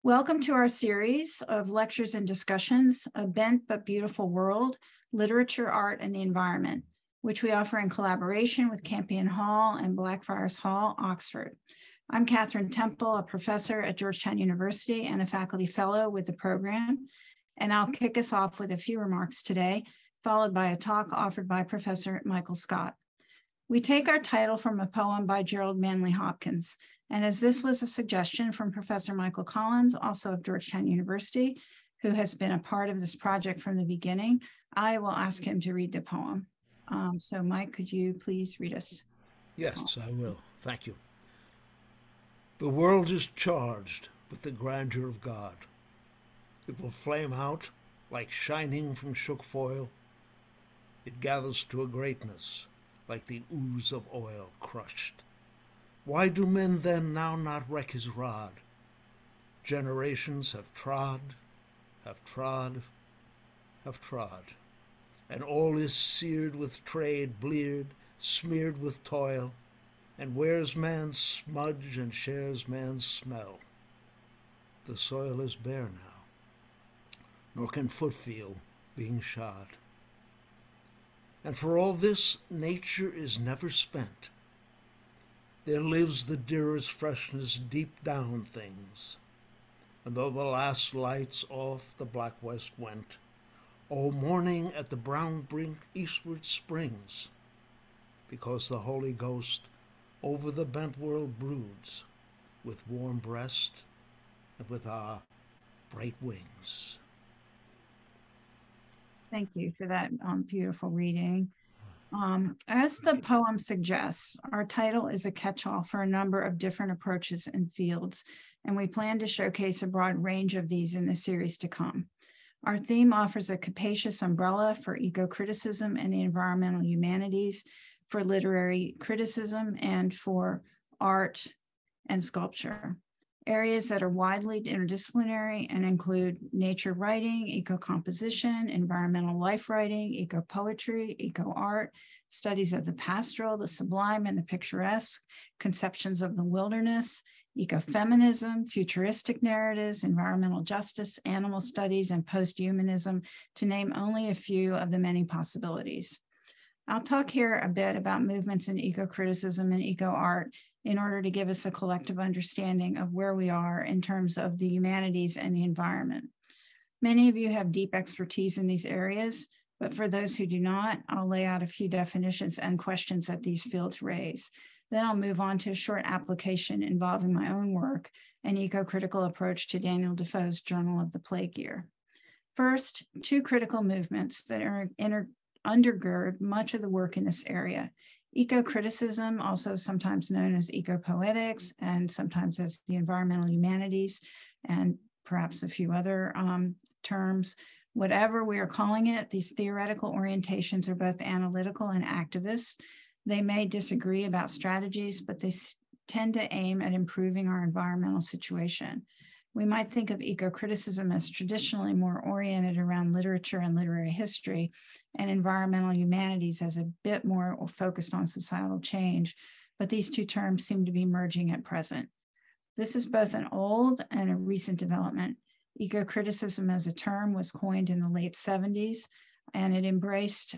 Welcome to our series of lectures and discussions, A Bent but Beautiful World, Literature, Art, and the Environment, which we offer in collaboration with Campion Hall and Blackfriars Hall, Oxford. I'm Kathryn Temple, a professor at Georgetown University and a faculty fellow with the program, and I'll kick us off with a few remarks today, followed by a talk offered by Professor Michael Scott. We take our title from a poem by Gerald Manley Hopkins, and as this was a suggestion from Professor Michael Collins, also of Georgetown University, who has been a part of this project from the beginning, I will ask him to read the poem. So Mike, could you please read us? Yes, I will. Thank you. The world is charged with the grandeur of God. It will flame out like shining from shook foil. It gathers to a greatness like the ooze of oil crushed. Why do men then now not wreck his rod? Generations have trod, and all is seared with trade, bleared, smeared with toil, and wears man's smudge and shares man's smell. The soil is bare now, nor can foot feel being shod. And for all this, nature is never spent. There lives the dearest freshness deep down things. And though the last lights off the black west went, all morning at the brown brink eastward springs, because the Holy Ghost over the bent world broods with warm breast and with our bright wings. Thank you for that beautiful reading. As the poem suggests, our title is a catch-all for a number of different approaches and fields, and we plan to showcase a broad range of these in the series to come. Our theme offers a capacious umbrella for eco-criticism and the environmental humanities, for literary criticism, and for art and sculpture. Areas that are widely interdisciplinary and include nature writing, eco-composition, environmental life writing, eco-poetry, eco-art, studies of the pastoral, the sublime, and the picturesque, conceptions of the wilderness, ecofeminism, futuristic narratives, environmental justice, animal studies, and post-humanism, to name only a few of the many possibilities. I'll talk here a bit about movements in eco-criticism and eco-art in order to give us a collective understanding of where we are in terms of the humanities and the environment. Many of you have deep expertise in these areas, but for those who do not, I'll lay out a few definitions and questions that these fields raise. Then I'll move on to a short application involving my own work, an eco-critical approach to Daniel Defoe's Journal of the Plague Year. First, two critical movements that undergird much of the work in this area. Eco-criticism, also sometimes known as eco-poetics and sometimes as the environmental humanities, and perhaps a few other terms. Whatever we are calling it, these theoretical orientations are both analytical and activist. They may disagree about strategies, but they tend to aim at improving our environmental situation. We might think of eco-criticism as traditionally more oriented around literature and literary history, and environmental humanities as a bit more focused on societal change, but these two terms seem to be merging at present. This is both an old and a recent development. Eco-criticism as a term was coined in the late 70s, and it embraced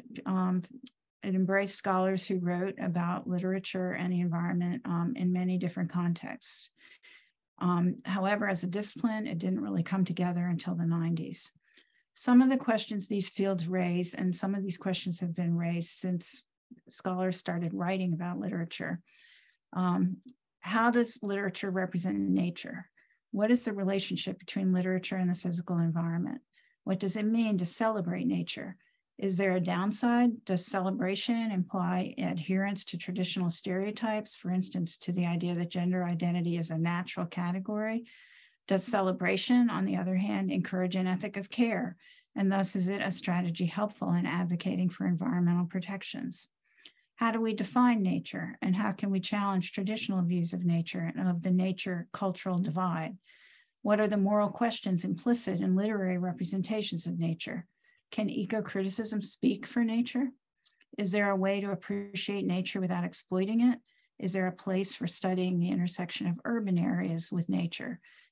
scholars who wrote about literature and the environment in many different contexts. However, as a discipline, it didn't really come together until the 90s. Some of the questions these fields raise, and some of these questions have been raised since scholars started writing about literature. How does literature represent nature? What is the relationship between literature and the physical environment? What does it mean to celebrate nature? Is there a downside? Does celebration imply adherence to traditional stereotypes, for instance, to the idea that gender identity is a natural category? Does celebration, on the other hand, encourage an ethic of care? And thus, is it a strategy helpful in advocating for environmental protections? How do we define nature? And how can we challenge traditional views of nature and of the nature-cultural divide? What are the moral questions implicit in literary representations of nature? Can eco-criticism speak for nature? Is there a way to appreciate nature without exploiting it? Is there a place for studying the intersection of urban areas with nature?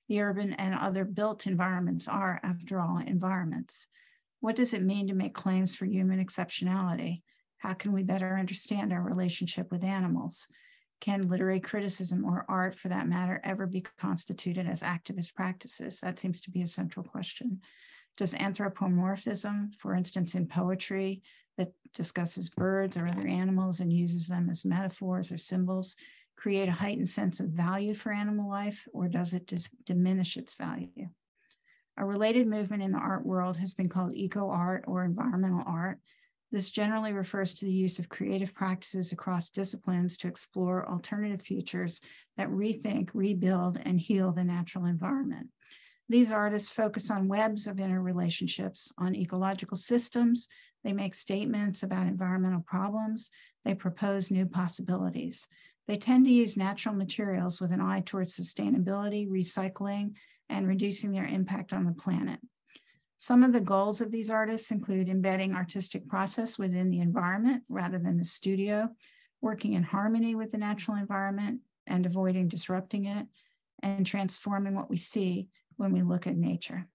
The urban and other built environments are, after all, environments. What does it mean to make claims for human exceptionality? How can we better understand our relationship with animals? Can literary criticism, or art for that matter, ever be constituted as activist practices? That seems to be a central question. Does anthropomorphism, for instance, in poetry that discusses birds or other animals and uses them as metaphors or symbols, create a heightened sense of value for animal life, or does it diminish its value? A related movement in the art world has been called eco-art or environmental art. This generally refers to the use of creative practices across disciplines to explore alternative futures that rethink, rebuild, and heal the natural environment. These artists focus on webs of interrelationships, on ecological systems. They make statements about environmental problems. They propose new possibilities. They tend to use natural materials with an eye towards sustainability, recycling, and reducing their impact on the planet. Some of the goals of these artists include embedding artistic process within the environment rather than the studio, working in harmony with the natural environment and avoiding disrupting it, and transforming what we see when we look at nature.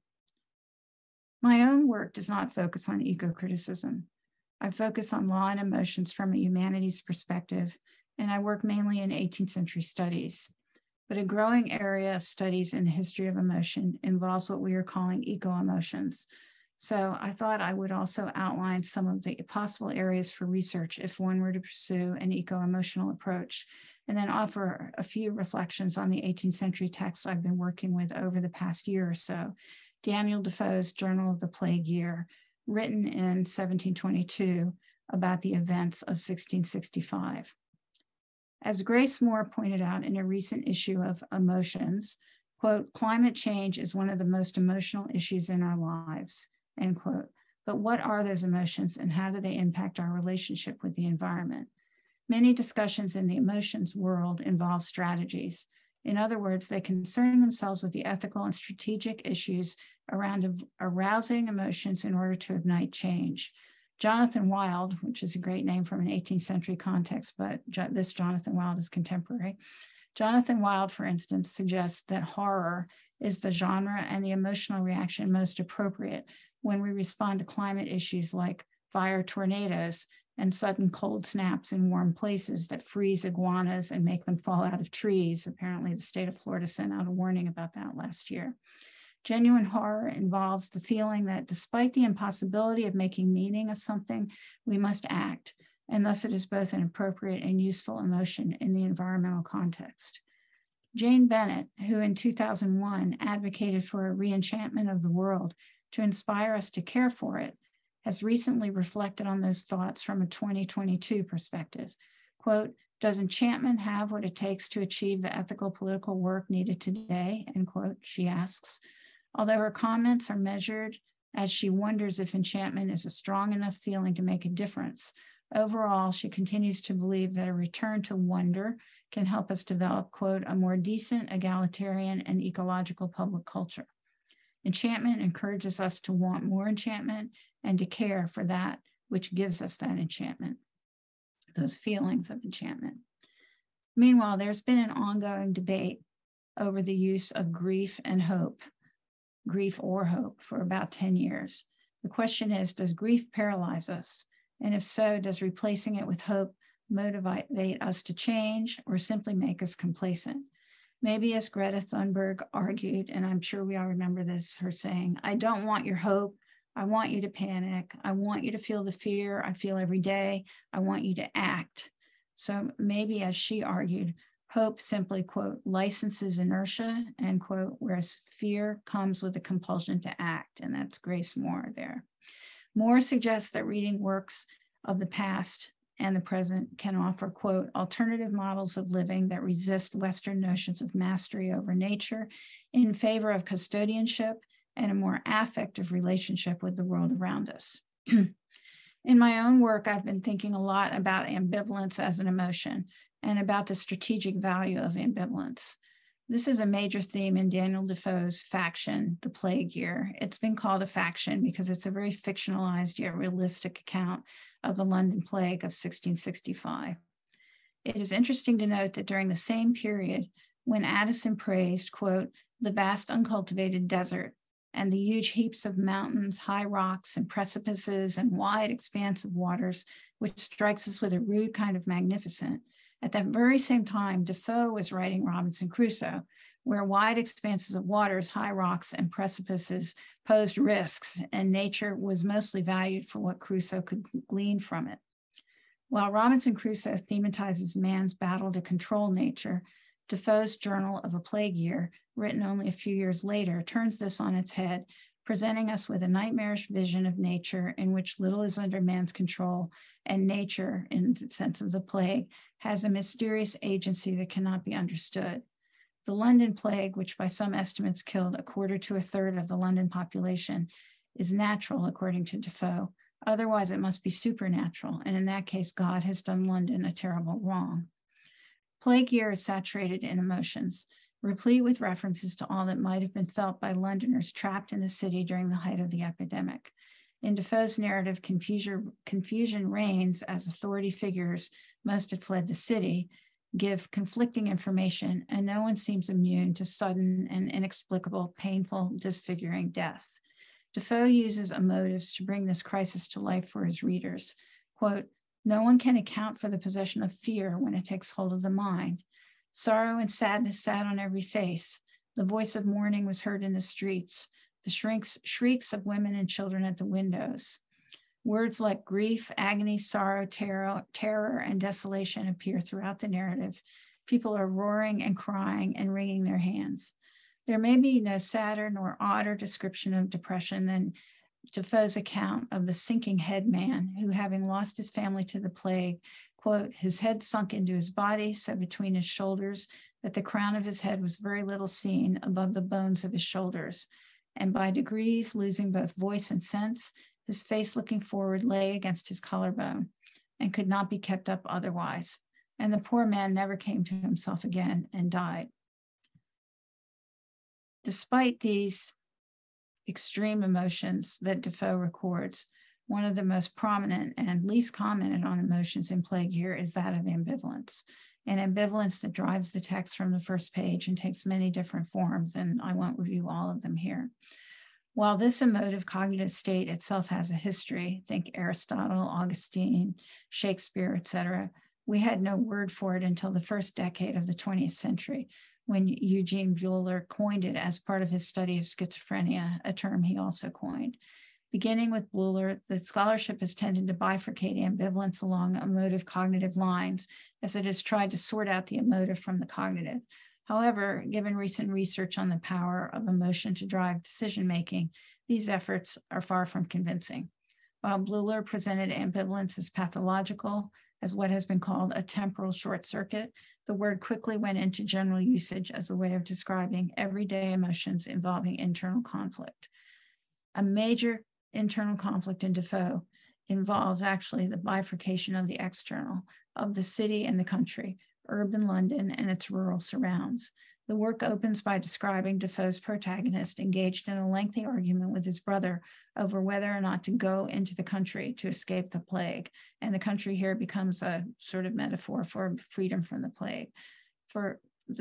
My own work does not focus on eco-criticism. I focus on law and emotions from a humanities perspective, and I work mainly in 18th century studies. But a growing area of studies in the history of emotion involves what we are calling eco-emotions. So I thought I would also outline some of the possible areas for research if one were to pursue an eco-emotional approach, and then offer a few reflections on the 18th century texts I've been working with over the past year or so. Daniel Defoe's Journal of the Plague Year, written in 1722 about the events of 1665. As Grace Moore pointed out in a recent issue of Emotions, quote, climate change is one of the most emotional issues in our lives, end quote. But what are those emotions and how do they impact our relationship with the environment? Many discussions in the emotions world involve strategies. In other words, they concern themselves with the ethical and strategic issues around arousing emotions in order to ignite change. Jonathan Wild, which is a great name from an 18th century context, but this Jonathan Wild is contemporary. Jonathan Wild, for instance, suggests that horror is the genre and the emotional reaction most appropriate when we respond to climate issues like fire, tornadoes, and sudden cold snaps in warm places that freeze iguanas and make them fall out of trees. Apparently, the state of Florida sent out a warning about that last year. Genuine horror involves the feeling that despite the impossibility of making meaning of something, we must act, and thus it is both an appropriate and useful emotion in the environmental context. Jane Bennett, who in 2001 advocated for a re-enchantment of the world to inspire us to care for it, has recently reflected on those thoughts from a 2022 perspective. Quote, does enchantment have what it takes to achieve the ethical political work needed today? End quote, she asks. Although her comments are measured as she wonders if enchantment is a strong enough feeling to make a difference, overall, she continues to believe that a return to wonder can help us develop, quote, a more decent, egalitarian, and ecological public culture. Enchantment encourages us to want more enchantment and to care for that which gives us that enchantment, those feelings of enchantment. Meanwhile, there's been an ongoing debate over the use of grief and hope, grief or hope, for about 10 years. The question is, does grief paralyze us? And if so, does replacing it with hope motivate us to change or simply make us complacent? Maybe as Greta Thunberg argued, and I'm sure we all remember this, her saying, I don't want your hope. I want you to panic. I want you to feel the fear I feel every day. I want you to act. So maybe, as she argued, hope simply, quote, licenses inertia, end quote, whereas fear comes with a compulsion to act. And that's Grace Moore there. Moore suggests that reading works of the past and the present can offer, quote, alternative models of living that resist Western notions of mastery over nature in favor of custodianship and a more affective relationship with the world around us. In my own work, I've been thinking a lot about ambivalence as an emotion and about the strategic value of ambivalence. This is a major theme in Daniel Defoe's Faction, The Plague Year. It's been called a faction because it's a very fictionalized yet realistic account of the London Plague of 1665. It is interesting to note that during the same period, when Addison praised, quote, the vast uncultivated desert and the huge heaps of mountains, high rocks and precipices and wide expanse of waters, which strikes us with a rude kind of magnificent. At that very same time, Defoe was writing Robinson Crusoe, where wide expanses of waters, high rocks, and precipices posed risks, and nature was mostly valued for what Crusoe could glean from it. While Robinson Crusoe thematizes man's battle to control nature, Defoe's Journal of a Plague Year, written only a few years later, turns this on its head, presenting us with a nightmarish vision of nature in which little is under man's control, and nature, in the sense of the plague, has a mysterious agency that cannot be understood. The London plague, which by some estimates killed 1/4 to 1/3 of the London population, is natural, according to Defoe. Otherwise, it must be supernatural, and in that case, God has done London a terrible wrong. Plague Year is saturated in emotions, replete with references to all that might have been felt by Londoners trapped in the city during the height of the epidemic. In Defoe's narrative, confusion reigns as authority figures, most had fled the city, give conflicting information, and no one seems immune to sudden and inexplicable, painful, disfiguring death. Defoe uses emotives to bring this crisis to life for his readers. Quote, no one can account for the possession of fear when it takes hold of the mind. Sorrow and sadness sat on every face. The voice of mourning was heard in the streets, the shrieks of women and children at the windows. Words like grief, agony, sorrow, terror, and desolation appear throughout the narrative. People are roaring and crying and wringing their hands. There may be no sadder nor odder description of depression than Defoe's account of the sinking head man who, having lost his family to the plague, quote, his head sunk into his body, so between his shoulders that the crown of his head was very little seen above the bones of his shoulders, and by degrees, losing both voice and sense, his face looking forward lay against his collarbone and could not be kept up otherwise. And the poor man never came to himself again and died. Despite these extreme emotions that Defoe records, one of the most prominent and least commented on emotions in Plague Year is that of ambivalence, an ambivalence that drives the text from the first page and takes many different forms, and I won't review all of them here. While this emotive cognitive state itself has a history, think Aristotle, Augustine, Shakespeare, etc., we had no word for it until the first decade of the 20th century, when Eugene Buehler coined it as part of his study of schizophrenia, a term he also coined. Beginning with Buehler, the scholarship has tended to bifurcate ambivalence along emotive cognitive lines as it has tried to sort out the emotive from the cognitive. However, given recent research on the power of emotion to drive decision-making, these efforts are far from convincing. While Buehler presented ambivalence as pathological, as what has been called a temporal short circuit, the word quickly went into general usage as a way of describing everyday emotions involving internal conflict. A major internal conflict in Defoe involves actually the bifurcation of the external, of the city and the country, urban London and its rural surrounds. The work opens by describing Defoe's protagonist engaged in a lengthy argument with his brother over whether or not to go into the country to escape the plague. And the country here becomes a sort of metaphor for freedom from the plague. For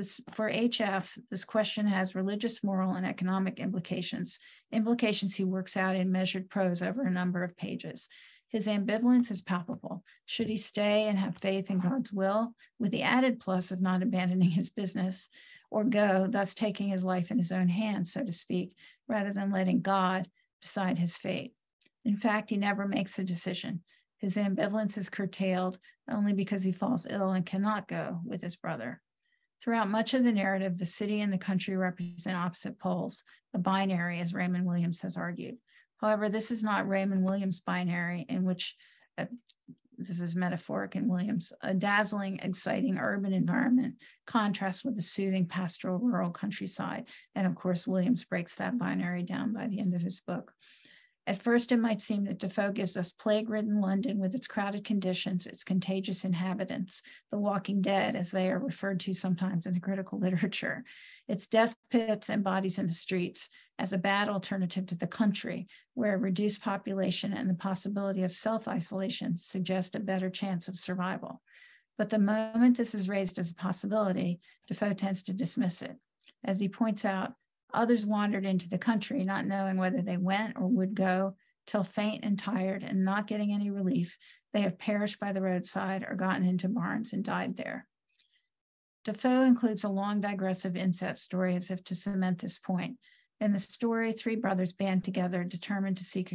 HF, this question has religious, moral, and economic implications he works out in measured prose over a number of pages. His ambivalence is palpable. Should he stay and have faith in God's will, with the added plus of not abandoning his business, or go, thus taking his life in his own hands, so to speak, rather than letting God decide his fate? In fact, he never makes a decision. His ambivalence is curtailed only because he falls ill and cannot go with his brother. Throughout much of the narrative, the city and the country represent opposite poles, a binary, as Raymond Williams has argued. However, this is not Raymond Williams' binary, in which, this is metaphoric in Williams, a dazzling, exciting urban environment contrasts with the soothing pastoral rural countryside. And of course, Williams breaks that binary down by the end of his book. At first, it might seem that Defoe gives us plague-ridden London with its crowded conditions, its contagious inhabitants, the walking dead, as they are referred to sometimes in the critical literature, its death pits and bodies in the streets, as a bad alternative to the country, where a reduced population and the possibility of self-isolation suggest a better chance of survival. But the moment this is raised as a possibility, Defoe tends to dismiss it. As he points out, others wandered into the country, not knowing whether they went or would go, till faint and tired and not getting any relief, they have perished by the roadside or gotten into barns and died there. Defoe includes a long digressive inset story as if to cement this point. In the story, three brothers band together, determined to seek a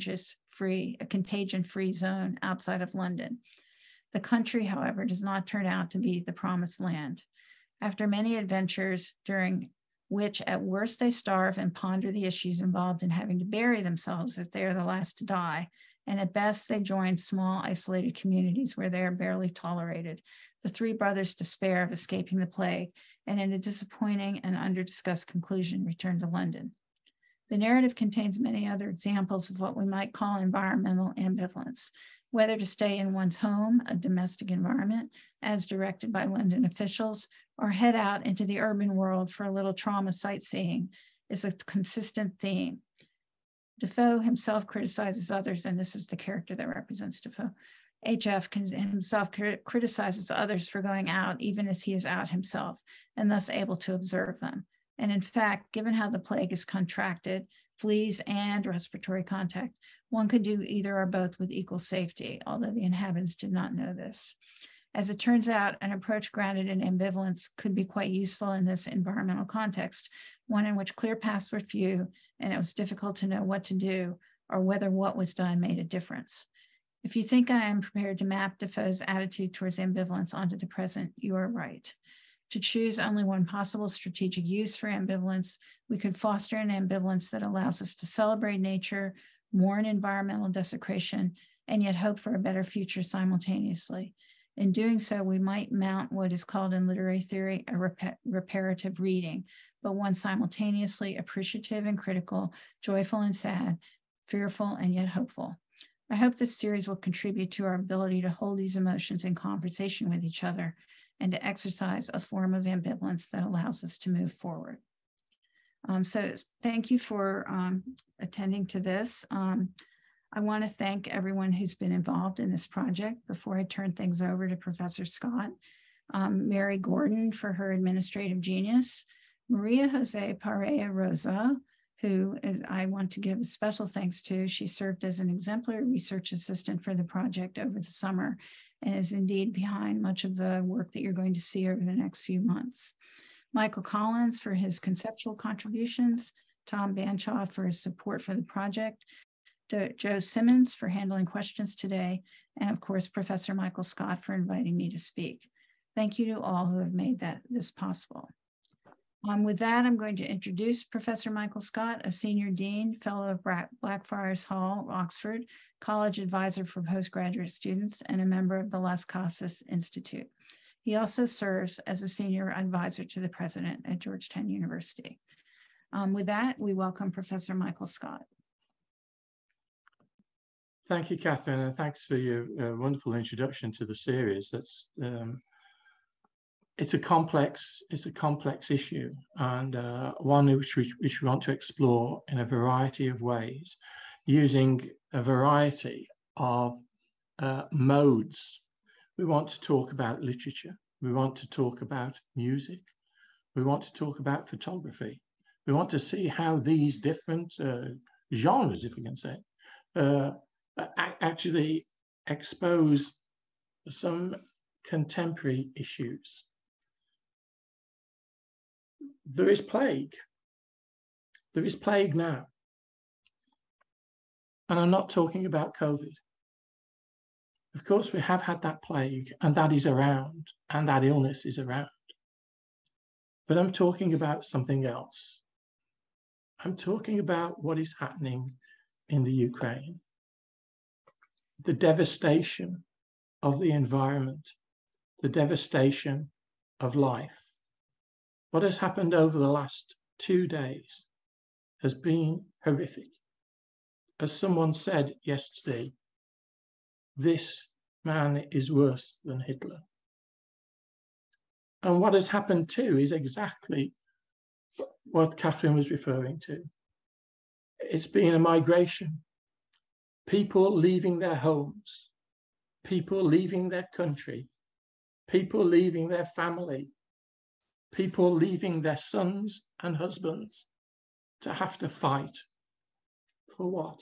contagion-free zone outside of London. The country, however, does not turn out to be the promised land. After many adventures, during which at worst they starve and ponder the issues involved in having to bury themselves if they are the last to die, and at best they join small isolated communities where they are barely tolerated, the three brothers despair of escaping the plague, and in a disappointing and under-discussed conclusion, return to London. The narrative contains many other examples of what we might call environmental ambivalence, whether to stay in one's home, a domestic environment, as directed by London officials, or head out into the urban world for a little trauma sightseeing is a consistent theme. Defoe himself criticizes others, and this is the character that represents Defoe. HF himself criticizes others for going out even as he is out himself, and thus able to observe them. And in fact, given how the plague is contracted, fleas and respiratory contact, one could do either or both with equal safety, although the inhabitants did not know this. As it turns out, an approach grounded in ambivalence could be quite useful in this environmental context, one in which clear paths were few and it was difficult to know what to do or whether what was done made a difference. If you think I am prepared to map Defoe's attitude towards ambivalence onto the present, you are right. To choose only one possible strategic use for ambivalence, we could foster an ambivalence that allows us to celebrate nature, mourn environmental desecration, and yet hope for a better future simultaneously. In doing so, we might mount what is called in literary theory a reparative reading, but one simultaneously appreciative and critical, joyful and sad, fearful and yet hopeful. I hope this series will contribute to our ability to hold these emotions in conversation with each other and to exercise a form of ambivalence that allows us to move forward. So thank you for attending to this. I want to thank everyone who's been involved in this project. Before I turn things over to Professor Scott, Mary Gordon for her administrative genius, Maria Jose Pareja Rosa, who I want to give a special thanks to. She served as an exemplary research assistant for the project over the summer and is indeed behind much of the work that you're going to see over the next few months. Michael Collins for his conceptual contributions, Tom Banshaw for his support for the project, Joe Simmons for handling questions today, and of course, Professor Michael Scott for inviting me to speak. Thank you to all who have made this possible. With that, I'm going to introduce Professor Michael Scott, a senior dean, fellow of Blackfriars Hall, Oxford, college advisor for postgraduate students, and a member of the Las Casas Institute. He also serves as a senior advisor to the president at Georgetown University. With that, we welcome Professor Michael Scott. Thank you, Kathryn, and thanks for your wonderful introduction to the series. That's it's a complex issue, and one which we want to explore in a variety of ways, using a variety of modes. We want to talk about literature. We want to talk about music. We want to talk about photography. We want to see how these different genres, if we can say, actually expose some contemporary issues. There is plague. There is plague now. And I'm not talking about COVID. Of course, we have had that plague, and that is around, and that illness is around. But I'm talking about something else. I'm talking about what is happening in the Ukraine. The devastation of the environment, the devastation of life. What has happened over the last 2 days has been horrific. As someone said yesterday, this man is worse than Hitler. And what has happened too is exactly what Kathryn was referring to. It's been a migration. People leaving their homes, people leaving their country people leaving their family, people leaving their sons and husbands to have to fight. For what?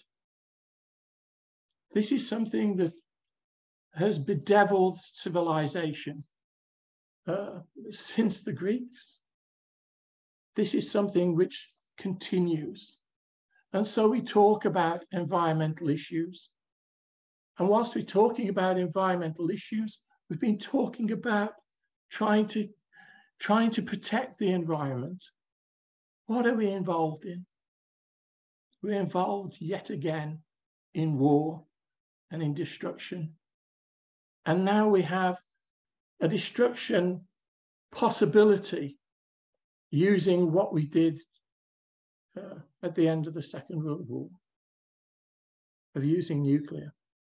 This is something that has bedeviled civilization since the Greeks. This is something which continues. And so we talk about environmental issues. And whilst we're talking about environmental issues, we've been talking about trying to protect the environment. What are we involved in? We're involved yet again in war and in destruction. And now we have a destruction possibility using what we did at the end of the Second World War, of using nuclear.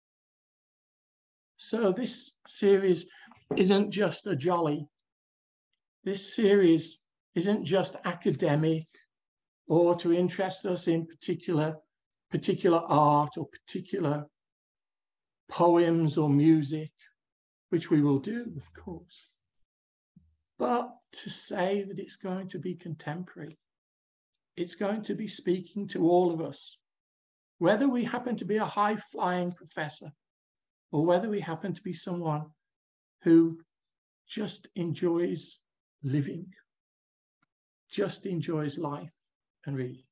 So this series isn't just a jolly. This series isn't just academic or to interest us in particular art or particular poems or music, which we will do, of course. But to say that it's going to be contemporary, it's going to be speaking to all of us, whether we happen to be a high-flying professor or whether we happen to be someone who just enjoys living, just enjoys life and reading.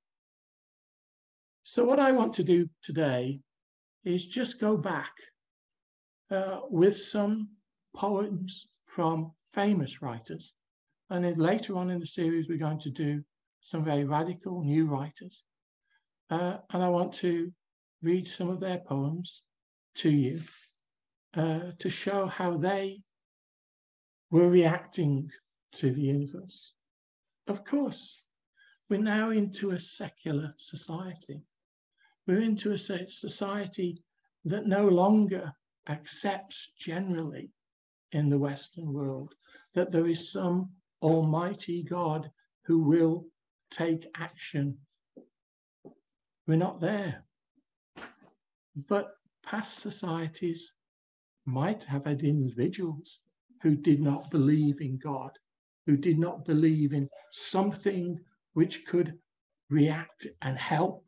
So what I want to do today is just go back with some poems from famous writers. And then later on in the series, we're going to do some very radical new writers. And I want to read some of their poems to you to show how they were reacting to the universe. Of course, we're now into a secular society. We're into a society that no longer accepts generally in the Western world that there is some almighty God who will take action. We're not there. But past societies might have had individuals who did not believe in God, who did not believe in something which could react and help.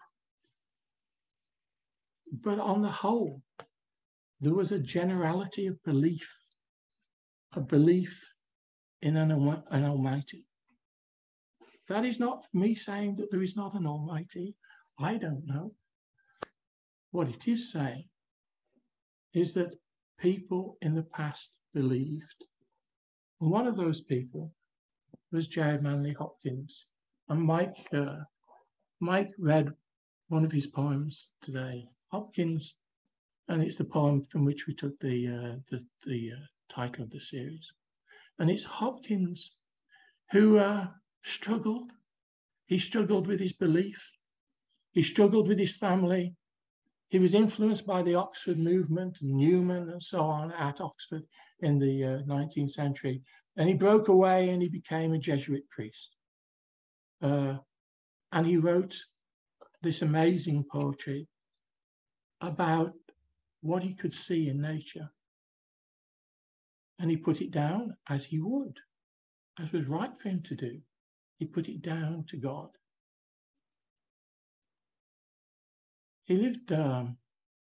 But on the whole, there was a generality of belief, a belief in an almighty. That is not me saying that there is not an almighty. I don't know. What it is saying is that people in the past believed. And one of those people was Jared Manley Hopkins. And Mike read one of his poems today. Hopkins, and it's the poem from which we took the title of the series. And it's Hopkins who struggled. He struggled with his belief. He struggled with his family. He was influenced by the Oxford movement, Newman and so on at Oxford in the 19th century. And he broke away and he became a Jesuit priest. And he wrote this amazing poetry about what he could see in nature. And he put it down as he would, as was right for him to do. He put it down to God. He lived in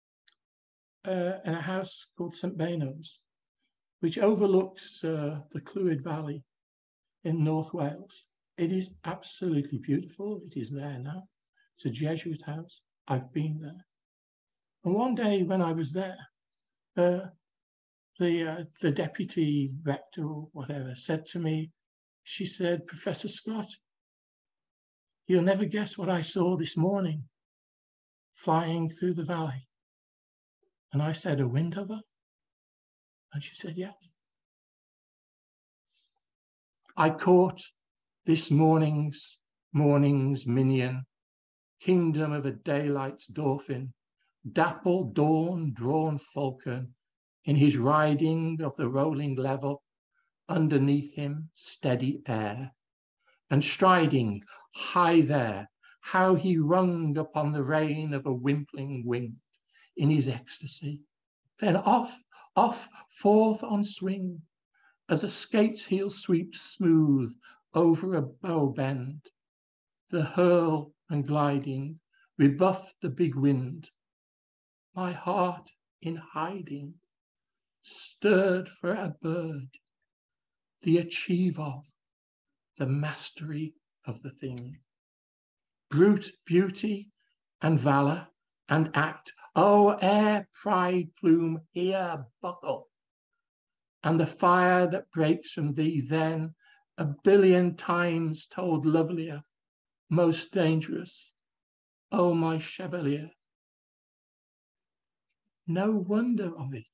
a house called St. Beno's, which overlooks the Clwyd Valley in North Wales. It is absolutely beautiful. It is there now. It's a Jesuit house. I've been there. And one day when I was there, the deputy rector or whatever said to me, she said, "Professor Scott, you'll never guess what I saw this morning flying through the valley." And I said, "A wind hover?" And she said, "Yes." I caught this morning's minion, kingdom of a daylight's dolphin, dappled dawn drawn falcon, in his riding of the rolling level, underneath him steady air, and striding high there, how he rung upon the rein of a wimpling wind in his ecstasy. Then off, forth on swing, as a skate's heel sweeps smooth over a bow bend, the hurl and gliding rebuff the big wind. My heart in hiding, stirred for a bird, the achieve of, the mastery of the thing. Brute beauty and valor and act, oh, ere pride plume here buckle, and the fire that breaks from thee then, a billion times told lovelier, most dangerous, oh, my chevalier. No wonder of it.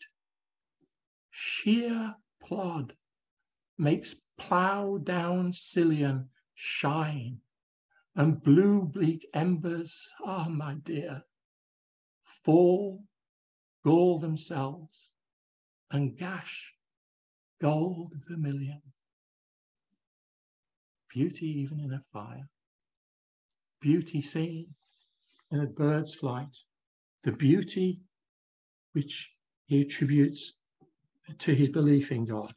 Sheer plod makes plough down Sicilian shine, and blue bleak embers, ah, my dear, fall, gall themselves, and gash gold vermilion. Beauty even in a fire, beauty seen in a bird's flight, the beauty which he attributes to his belief in God.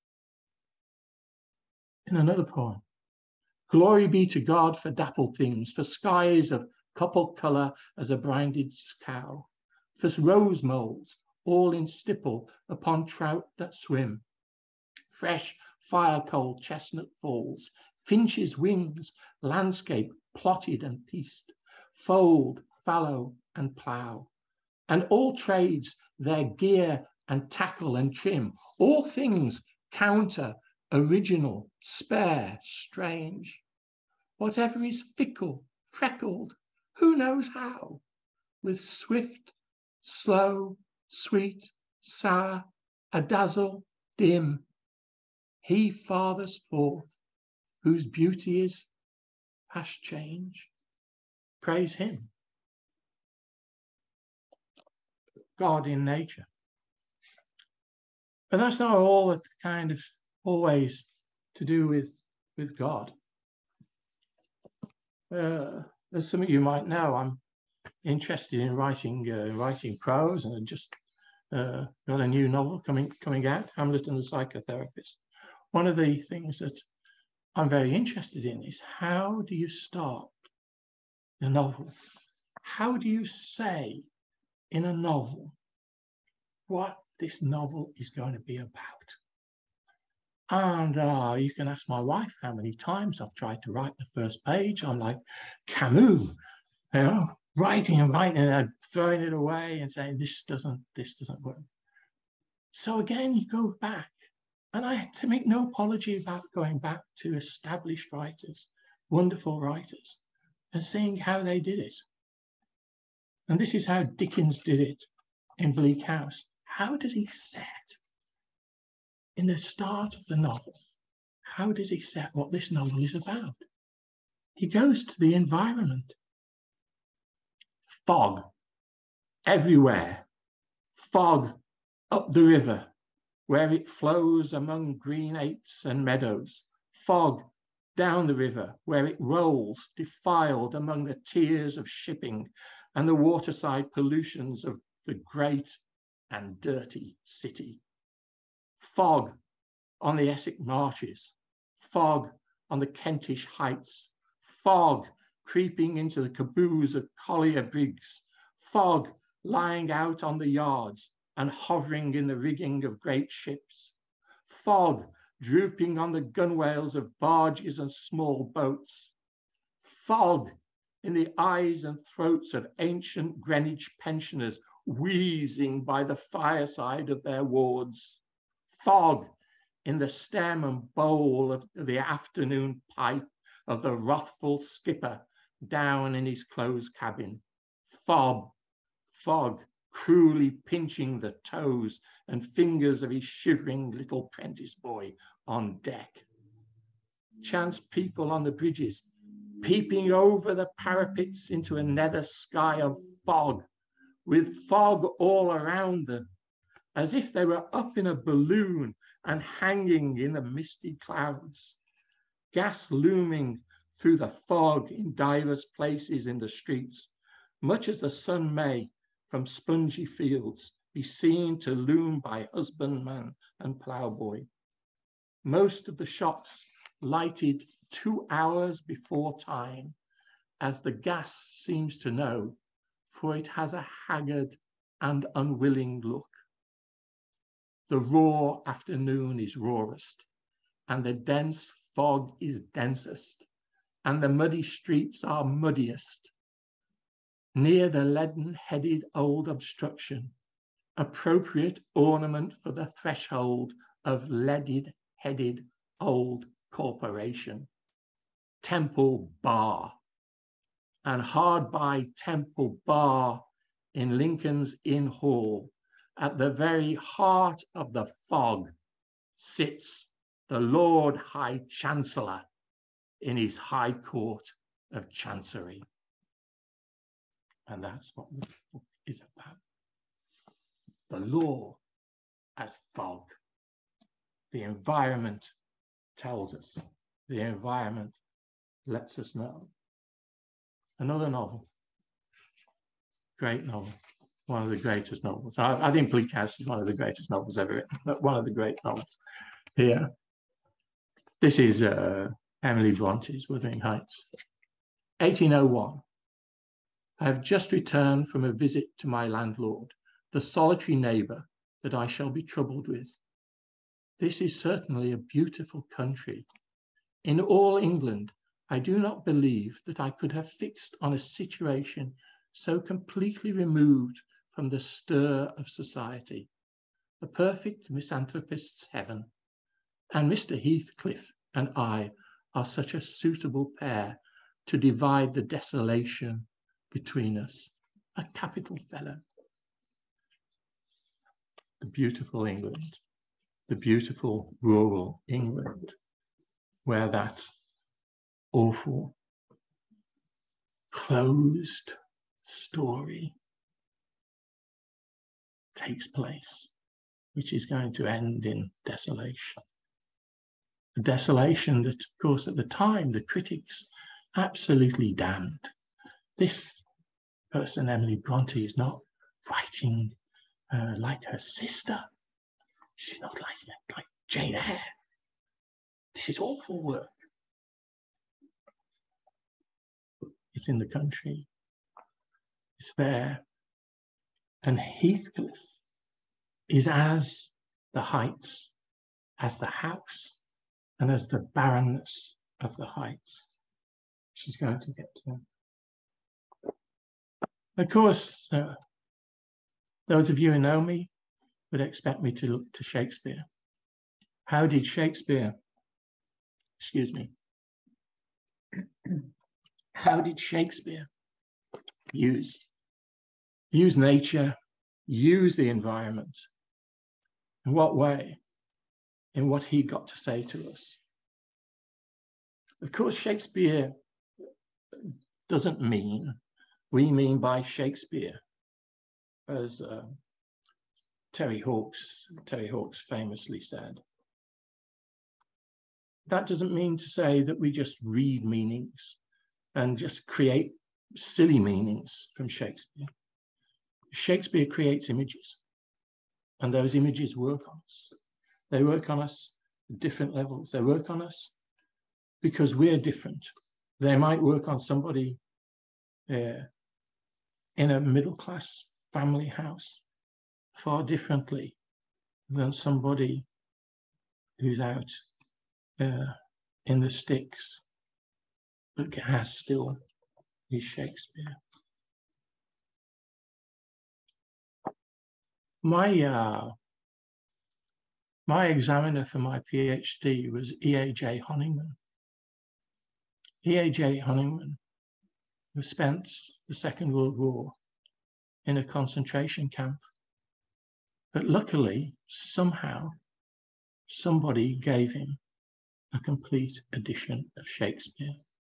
In another poem, glory be to God for dappled things, for skies of coupled colour as a brinded cow, for rose moles all in stipple upon trout that swim, fresh fire-cold chestnut falls, finches' wings, landscape plotted and pieced, fold, fallow and plough, and all trades their gear and tackle and trim, all things counter, original, spare, strange. Whatever is fickle, freckled, who knows how, with swift, slow, sweet, sour, adazzle, dim, he farthest forth, whose beauty is past change. Praise him. God in nature. But that's not all that kind of always to do with God. As some of you might know, I'm interested in writing prose, and just got a new novel coming out, Hamlet and the Psychotherapist. One of the things that I'm very interested in is, how do you start the novel? How do you say in a novel what this novel is going to be about? And you can ask my wife how many times I've tried to write the first page. I'm like Camus, writing and throwing it away and saying this doesn't work. So again, you go back, and I had to make no apology about going back to established writers, wonderful writers, and seeing how they did it. And this is how Dickens did it in Bleak House. How does he set, in the start of the novel, how does he set what this novel is about? He goes to the environment. Fog everywhere. Fog up the river, where it flows among green apes and meadows. Fog down the river, where it rolls defiled among the tears of shipping and the waterside pollutions of the great and dirty city. Fog on the Essex marshes, fog on the Kentish heights, fog creeping into the caboose of collier brigs, fog lying out on the yards and hovering in the rigging of great ships, fog drooping on the gunwales of barges and small boats, fog in the eyes and throats of ancient Greenwich pensioners wheezing by the fireside of their wards, fog in the stem and bowl of the afternoon pipe of the wrathful skipper down in his closed cabin, fog cruelly pinching the toes and fingers of his shivering little prentice boy on deck. Chance people on the bridges peeping over the parapets into a nether sky of fog, with fog all around them, as if they were up in a balloon and hanging in the misty clouds. Gas looming through the fog in divers places in the streets, much as the sun may, from spongy fields, be seen to loom by husbandman and ploughboy. most of the shops lighted 2 hours before time, as the gas seems to know, for it has a haggard and unwilling look. The raw afternoon is rawest, and the dense fog is densest, and the muddy streets are muddiest. Near the leaden-headed old obstruction, appropriate ornament for the threshold of leaded-headed old corporation, Temple Bar, and hard by Temple Bar in Lincoln's Inn Hall, at the very heart of the fog, sits the Lord High Chancellor in his High Court of Chancery. And that's what the book is about. The law as fog. The environment tells us. The environment lets us know. Another novel, great novel, one of the greatest novels. I think Bleak House is one of the greatest novels ever written, but one of the great novels here. This is Emily Bronte's Wuthering Heights. 1801. I have just returned from a visit to my landlord, the solitary neighbour that I shall be troubled with. This is certainly a beautiful country. In all England, I do not believe that I could have fixed on a situation so completely removed from the stir of society, a perfect misanthropist's heaven, and Mr. Heathcliff and I are such a suitable pair to divide the desolation between us. A capital fellow. The beautiful England, the beautiful rural England, where that awful closed story takes place, which is going to end in desolation. A desolation that, of course, at the time, the critics absolutely damned. This person, Emily Bronte, is not writing like her sister. She's not like Jane Eyre. This is awful work. It's in the country. It's there. And Heathcliff is as the heights, as the house, and as the barrenness of the heights. She's going to get to. Of course, those of you who know me would expect me to look to Shakespeare. How did Shakespeare, how did Shakespeare use nature, use the environment? In what way? In what he got to say to us? Of course, Shakespeare doesn't mean, we mean by Shakespeare, as Terry Hawkes famously said. That doesn't mean to say that we just read meanings and just create silly meanings from Shakespeare. Shakespeare creates images, and those images work on us. They work on us at different levels. They work on us because we're different. They might work on somebody in a middle-class family house far differently than somebody who's out in the sticks, but has still his Shakespeare. My examiner for my PhD was E.A.J. Honingman. E.A.J. Honingman, who spent the Second World War in a concentration camp. But luckily, somehow, somebody gave him a complete edition of Shakespeare.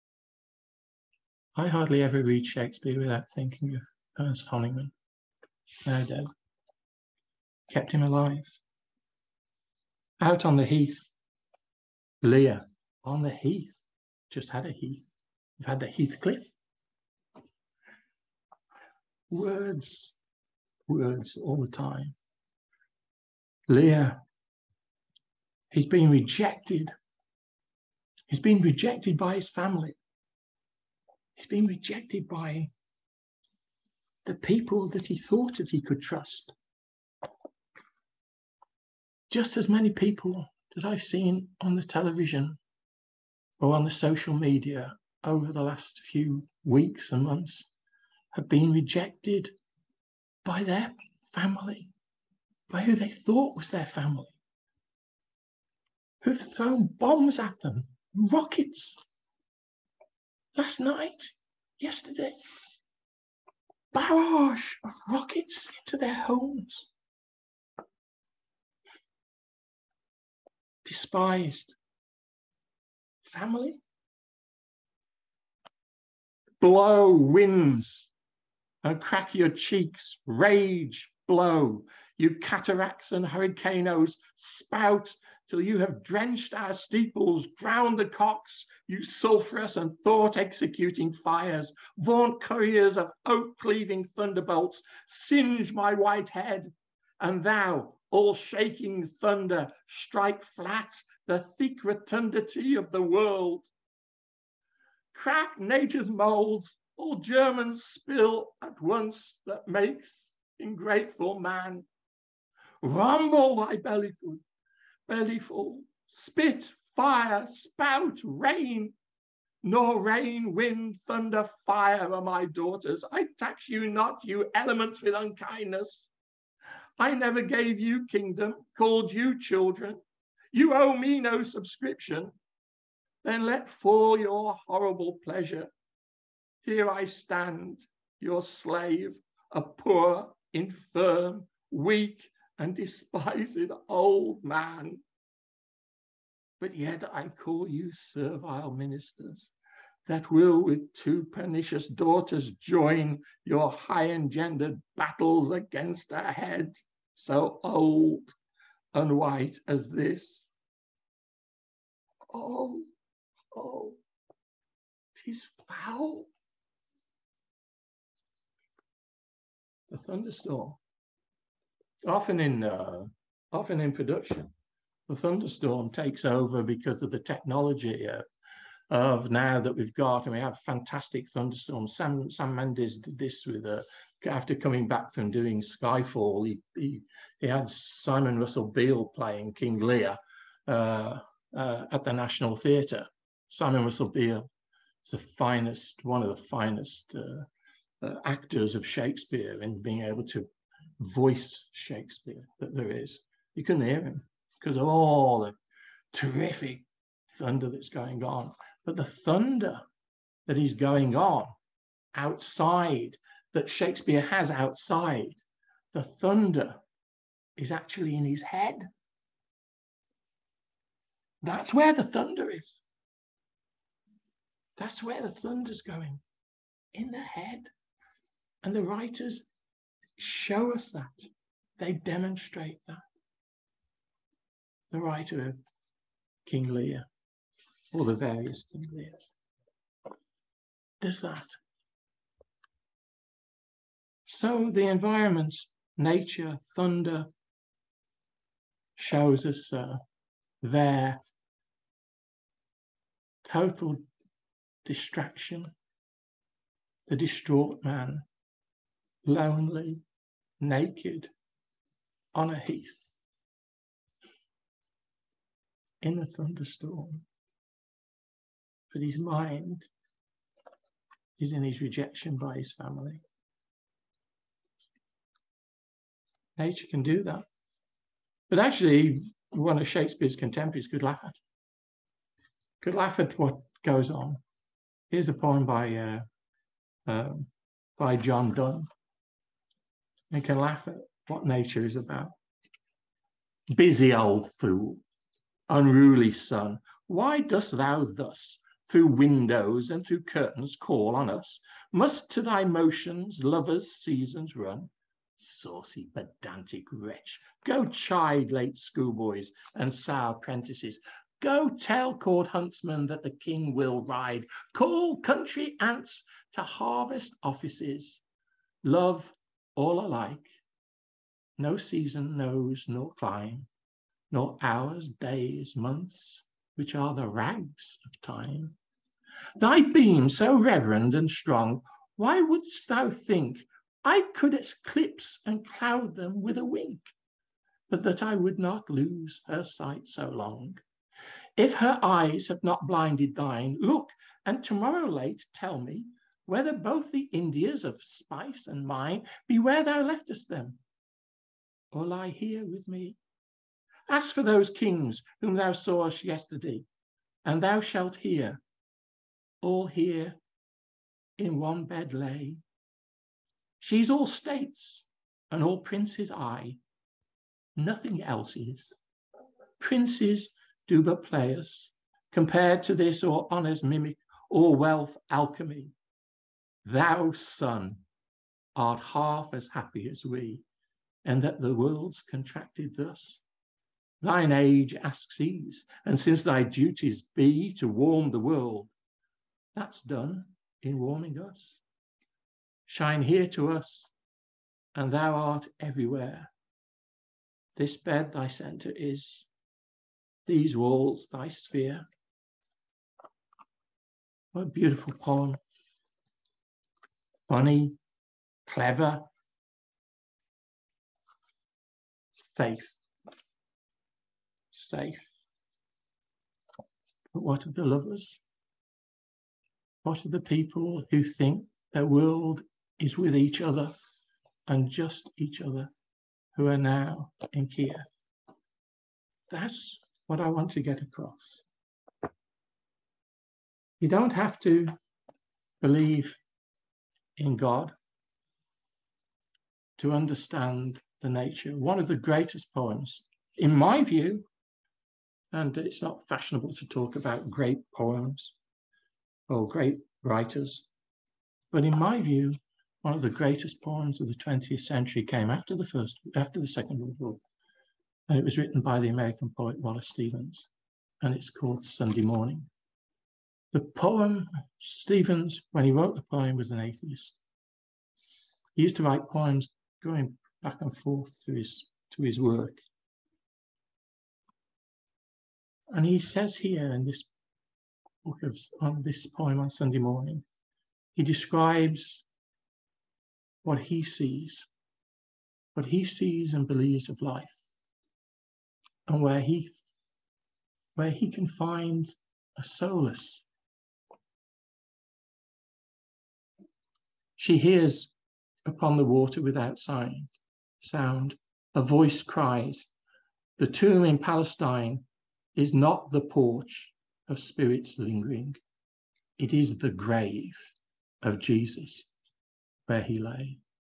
I hardly ever read Shakespeare without thinking of Ernest Honingman. No doubt. Kept him alive. Out on the heath, Lear, on the heath, just had a heath. We've had the Heathcliff. Words all the time. Lear He's been rejected. He's been rejected by his family. He's been rejected by the people that he thought that he could trust. Just as many people that I've seen on the television or on the social media over the last few weeks and months have been rejected by their family, by who they thought was their family, who've thrown bombs at them, rockets. Last night, yesterday, barrage of rockets into their homes. Despised family. Blow winds and crack your cheeks, rage, blow. You cataracts and hurricanes spout till you have drenched our steeples, drowned the cocks, you sulphurous and thought-executing fires, vaunt couriers of oak-cleaving thunderbolts, singe my white head, and thou, all shaking thunder, strike flat the thick rotundity of the world. Crack nature's molds, all Germans spill at once that makes ingrateful man. Rumble thy bellyful, spit, fire, spout, rain, nor rain, wind, thunder, fire are my daughters. I tax you not, you elements, with unkindness. I never gave you kingdom, called you children. You owe me no subscription. Then let fall your horrible pleasure. Here I stand, your slave, a poor, infirm, weak, and despised old man. But yet I call you servile ministers that will with two pernicious daughters join your high-engendered battles against a head so old and white as this. Oh, oh, 'tis foul. The thunderstorm. Often in production, the thunderstorm takes over because of the technology of now that we've got, and we have fantastic thunderstorms. Sam Mendes did this with after coming back from doing Skyfall. He had Simon Russell Beale playing King Lear at the National Theatre. Simon Russell Beale is one of the finest actors of Shakespeare in being able to voice Shakespeare that there is. You couldn't hear him because of all the terrific thunder that's going on. But the thunder that is going on outside, that Shakespeare has outside, the thunder is actually in his head. That's where the thunder is. That's where the thunder's going, in the head. And the writers show us that. They demonstrate that. The writer of King Lear, or the various King Lears, does that. So the environment, nature, thunder, shows us their total distraction, the distraught man, lonely, naked, on a heath, in a thunderstorm. But his mind is in his rejection by his family. Nature can do that. But actually, one of Shakespeare's contemporaries could laugh at it. Could laugh at what goes on. Here's a poem by John Donne. They can laugh at what nature is about. Busy old fool, unruly son, why dost thou thus through windows and through curtains call on us? Must to thy motions lovers' seasons run? Saucy, pedantic wretch, go chide late schoolboys and sour apprentices. Go tell court huntsmen that the king will ride. Call country ants to harvest offices. Love all alike. No season knows nor clime. nor hours, days, months, which are the rags of time. Thy beam so reverend and strong, why wouldst thou think I could eclipse and cloud them with a wink, but that I would not lose her sight so long? If her eyes have not blinded thine, look, and tomorrow late tell me whether both the Indias of spice and mine be where thou leftest them, or lie here with me. Ask for those kings whom thou sawest yesterday, and thou shalt hear, all here in one bed lay. She's all states and all princes I, nothing else is. Princes do but play us, compared to this or honour's mimic, or wealth alchemy. Thou, son, art half as happy as we, and that the world's contracted thus. Thine age asks ease, and since thy duties be to warm the world, that's done in warming us. Shine here to us, and thou art everywhere. This bed thy centre is, these walls thy sphere. What a beautiful poem. Funny, clever, safe. Safe. But what of the lovers? What of the people who think their world is with each other and just each other, who are now in Kiev? That's what I want to get across. You don't have to believe in God to understand the nature. One of the greatest poems, in my view, and it's not fashionable to talk about great poems or great writers, but in my view, one of the greatest poems of the 20th century came after the Second World War, and it was written by the American poet Wallace Stevens, and it's called Sunday Morning. The poem, Stevens, when he wrote the poem, was an atheist. He used to write poems going back and forth to his work. And he says here in this book on this poem on Sunday Morning, he describes what he sees and believes of life, and where he can find a solace. She hears upon the water without sound, a voice cries, the tomb in Palestine is not the porch of spirits lingering. It is the grave of Jesus where he lay.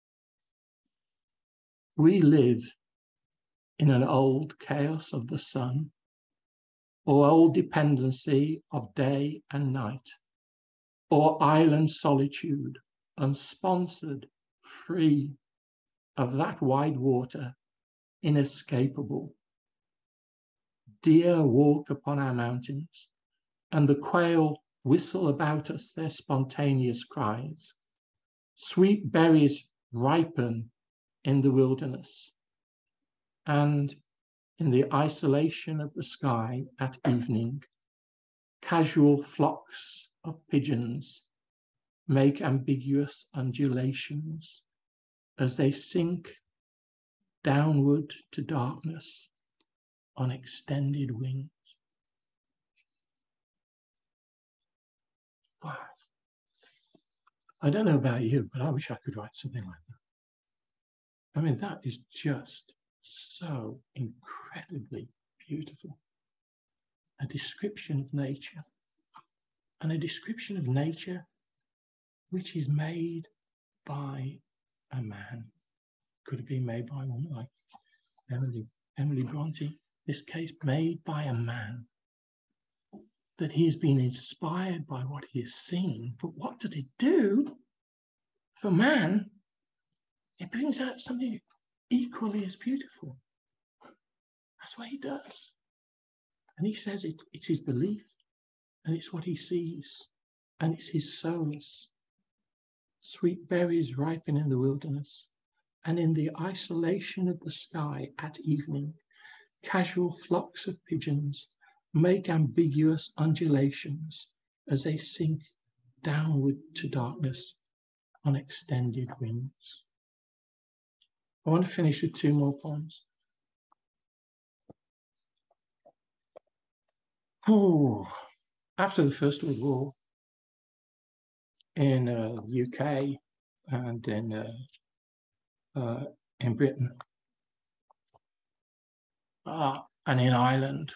We live in an old chaos of the sun, or old dependency of day and night, or island solitude, unsponsored, free of that wide water, inescapable. Deer walk upon our mountains, and the quail whistle about us their spontaneous cries. Sweet berries ripen in the wilderness, and in the isolation of the sky at evening, casual flocks of pigeons make ambiguous undulations as they sink downward to darkness on extended wings. Wow. I don't know about you, but I wish I could write something like that. I mean, that is just so incredibly beautiful. A description of nature, and a description of nature which is made by a man. Could have been made by a woman like Emily Bronte. This case made by a man. That he has been inspired by what he has seen, but what does it do for man? It brings out something equally as beautiful. That's what he does. And he says it's his belief, and it's what he sees, and it's his solace. Sweet berries ripen in the wilderness, and in the isolation of the sky at evening, Casual flocks of pigeons make ambiguous undulations as they sink downward to darkness on extended wings. I want to finish with two more poems. Oh, after the First World War, in the UK and in Britain and in Ireland,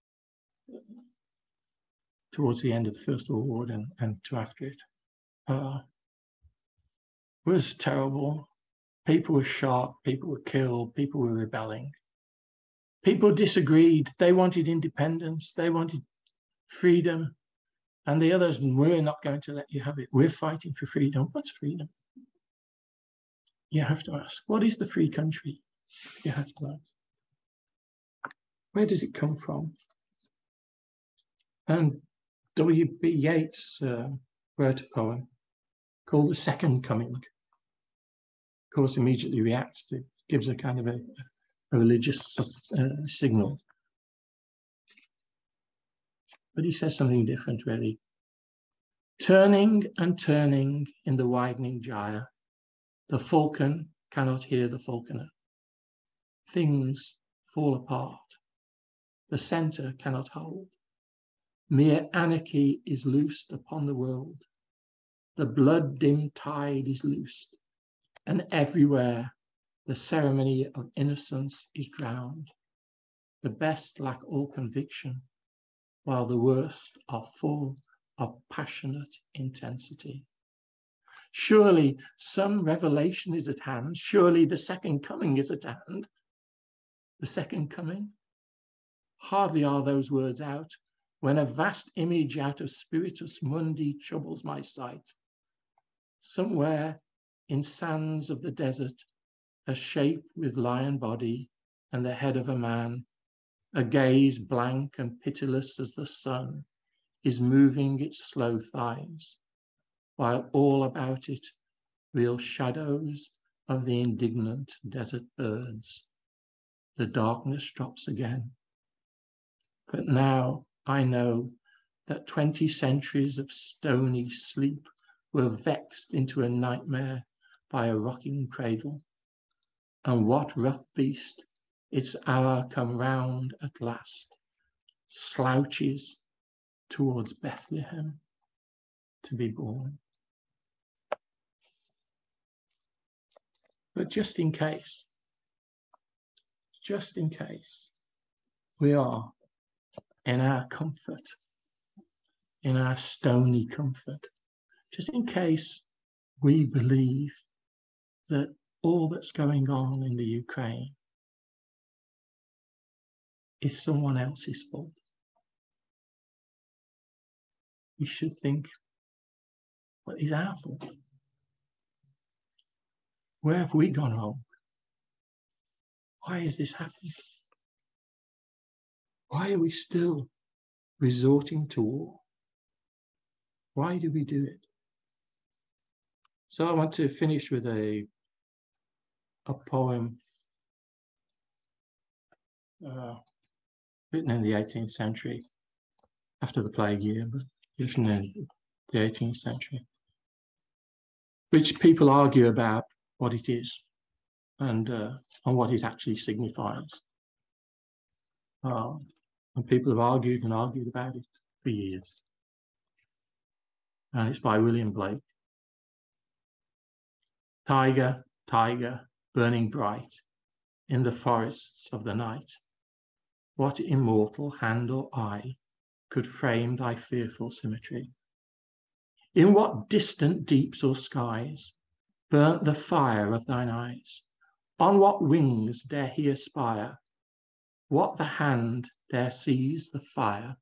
towards the end of the First World War and to after it, was terrible. People were shot, people were killed, people were rebelling. People disagreed. They wanted independence, they wanted freedom, and the others, we're not going to let you have it. We're fighting for freedom. What's freedom? You have to ask, what is the free country? You have to ask. Where does it come from? And W.B. Yeats wrote a poem called The Second Coming. Of course, immediately reacts to, gives a kind of a religious signal. But he says something different, really. Turning and turning in the widening gyre, the falcon cannot hear the falconer. Things fall apart. The centre cannot hold. Mere anarchy is loosed upon the world. The blood-dimmed tide is loosed, and everywhere the ceremony of innocence is drowned. The best lack all conviction, while the worst are full of passionate intensity. Surely some revelation is at hand. Surely the second coming is at hand. The second coming? Hardly are those words out when a vast image out of Spiritus Mundi troubles my sight. Somewhere in sands of the desert, a shape with lion body and the head of a man, a gaze blank and pitiless as the sun, is moving its slow thighs, while all about it reel shadows of the indignant desert birds. The darkness drops again. But now I know that 20 centuries of stony sleep were vexed into a nightmare by a rocking cradle. And what rough beast, its hour come round at last, slouches towards Bethlehem to be born. But just in case we are in our comfort, in our stony comfort, just in case we believe that all that's going on in the Ukraine is someone else's fault, we should think, what is our fault? Where have we gone wrong? Why is this happening? Why are we still resorting to war? Why do we do it? So I want to finish with a poem written in the 18th century, after the plague year, but written in the 18th century, which people argue about what it is and what it actually signifies. And people have argued and argued about it for years. And it's by William Blake. Tiger, tiger, burning bright in the forests of the night, what immortal hand or eye could frame thy fearful symmetry? In what distant deeps or skies burnt the fire of thine eyes? On what wings dare he aspire? What the hand dare seize the fire?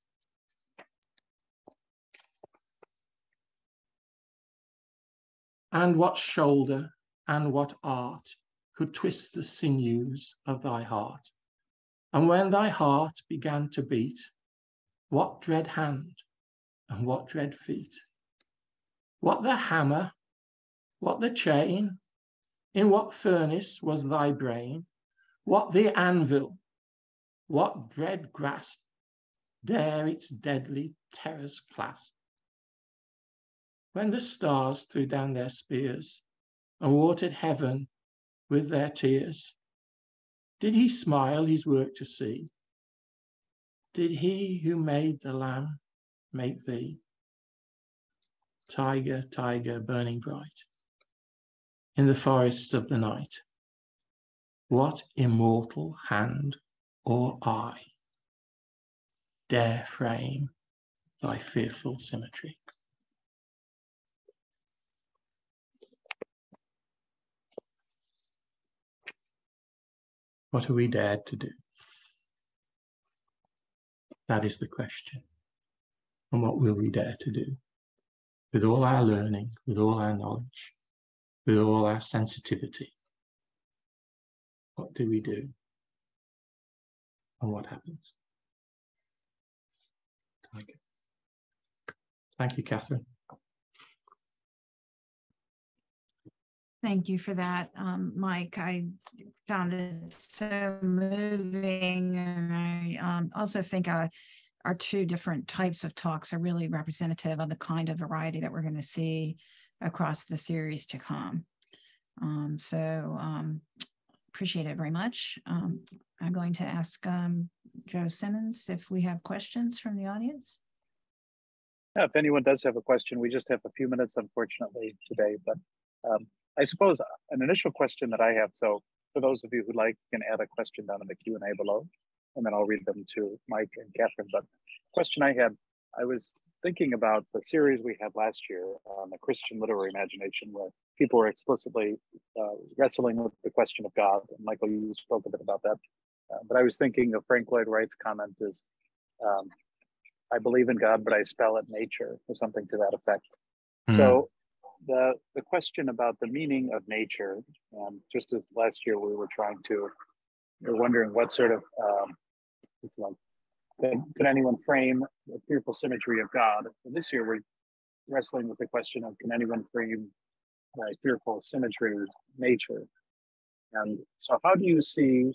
And what shoulder and what art could twist the sinews of thy heart? And when thy heart began to beat, what dread hand and what dread feet? What the hammer? What the chain? In what furnace was thy brain? What the anvil? What dread grasp dare its deadly terrors clasp? When the stars threw down their spears and watered heaven with their tears, did he smile his work to see? Did he who made the lamb make thee? Tiger, tiger, burning bright in the forests of the night, what immortal hand or eye dare frame thy fearful symmetry? What are we dared to do? That is the question. And what will we dare to do? With all our learning, with all our knowledge, with all our sensitivity, what do we do? And what happens? Thank you, Kathryn. Thank you for that, Mike. I found it so moving, and I also think our two different types of talks are really representative of the kind of variety that we're going to see across the series to come. Appreciate it very much. I'm going to ask Joe Simmons if we have questions from the audience. Yeah, if anyone does have a question, we just have a few minutes, unfortunately, today. But I suppose an initial question that I have, so for those of you who like, can add a question down in the Q&A below, and then I'll read them to Mike and Kathryn. But question I had, I was thinking about the series we had last year on the Christian literary imagination, where people were explicitly wrestling with the question of God. And Michael, you spoke a bit about that. But I was thinking of Frank Lloyd Wright's comment is, I believe in God, but I spell at nature, or something to that effect. So the question about the meaning of nature, just as last year we were wondering what sort of, could anyone frame the fearful symmetry of God? And this year we're wrestling with the question of, can anyone frame fearful symmetry of nature? And so how do you see,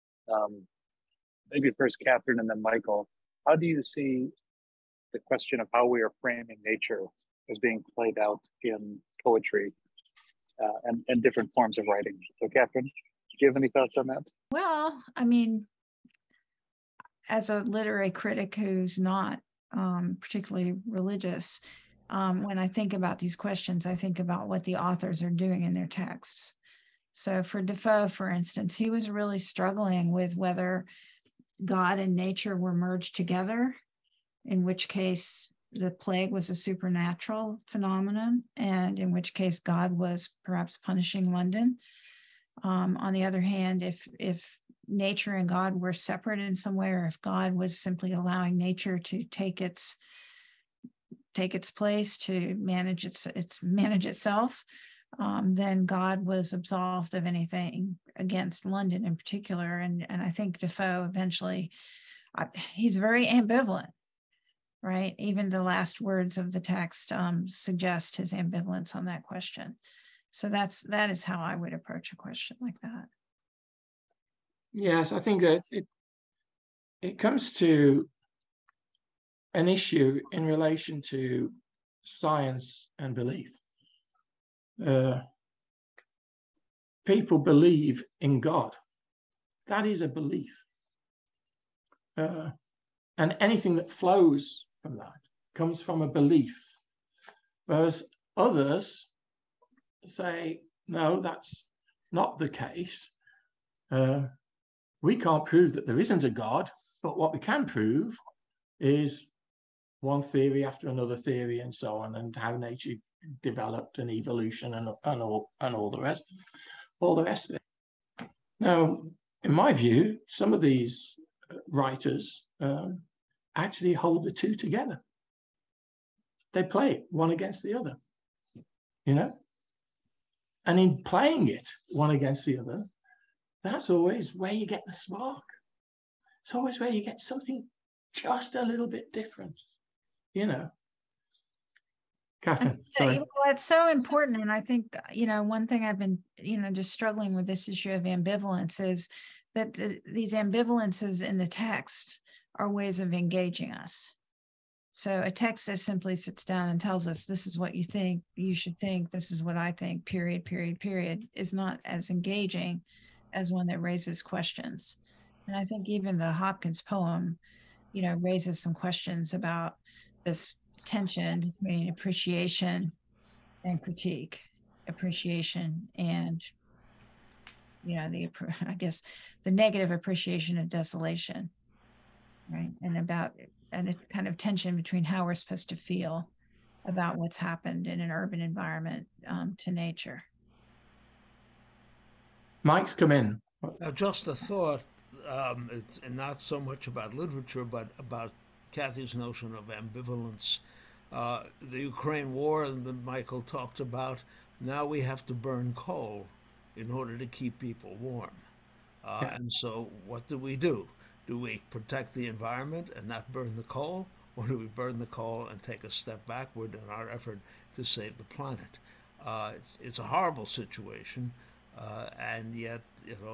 maybe first Kathryn and then Michael, how do you see the question of how we are framing nature as being played out in poetry and different forms of writing? So Kathryn, do you have any thoughts on that? Well, I mean, as a literary critic who's not particularly religious, when I think about these questions, I think about what the authors are doing in their texts. So for Defoe, for instance, he was really struggling with whether God and nature were merged together, in which case the plague was a supernatural phenomenon, and in which case God was perhaps punishing London. On the other hand, if nature and God were separate in some way, or if God was simply allowing nature to take its place, to manage itself, then God was absolved of anything against London in particular. And I think Defoe eventually, he's very ambivalent, right? Even the last words of the text suggest his ambivalence on that question. So that is how I would approach a question like that. Yes, I think that it comes to an issue in relation to science and belief. People believe in God. That is a belief. And anything that flows from that comes from a belief. Whereas others say, no, that's not the case. We can't prove that there isn't a God, but what we can prove is one theory after another theory and so on, and how nature developed and evolution and all the rest of it. Now, in my view, some of these writers actually hold the two together. They play it one against the other, you know? And in playing it one against the other, that's always where you get the spark. It's always where you get something just a little bit different, you know. Kathryn, sorry. Well, it's so important. And I think, one thing I've been, just struggling with this issue of ambivalence is that these ambivalences in the text are ways of engaging us. So a text that simply sits down and tells us, this is what you think, you should think, this is what I think, period, period, period, is not as engaging as one that raises questions. And I think even the Hopkins poem, you know, raises some questions about this tension between appreciation and critique, appreciation and, you know, I guess the negative appreciation of desolation, right? And about and a kind of tension between how we're supposed to feel about what's happened in an urban environment to nature. Mike's come in. Now, just a thought, it's not so much about literature, but about Kathy's notion of ambivalence. The Ukraine war that Michael talked about, now we have to burn coal in order to keep people warm. And so what do? Do we protect the environment and not burn the coal? Or do we burn the coal and take a step backward in our effort to save the planet? It's a horrible situation, and yet, you know,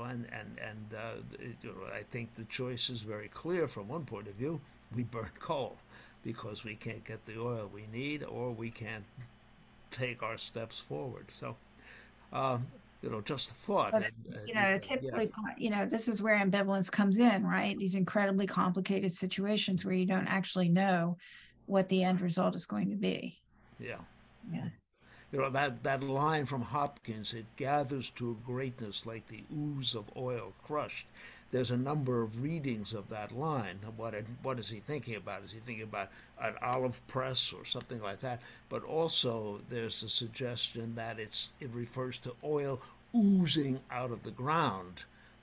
I think the choice is very clear from one point of view. We burn coal because we can't get the oil we need, or we can't take our steps forward. So, you know, just a thought. But, you know, typically, you know, this is where ambivalence comes in, right? These incredibly complicated situations where you don't actually know what the end result is going to be. Yeah. Yeah. You know, that line from Hopkins, it gathers to a greatness like the ooze of oil crushed. There's a number of readings of that line. What is he thinking about? Is he thinking about an olive press or something like that? But also there's a suggestion that it refers to oil oozing out of the ground,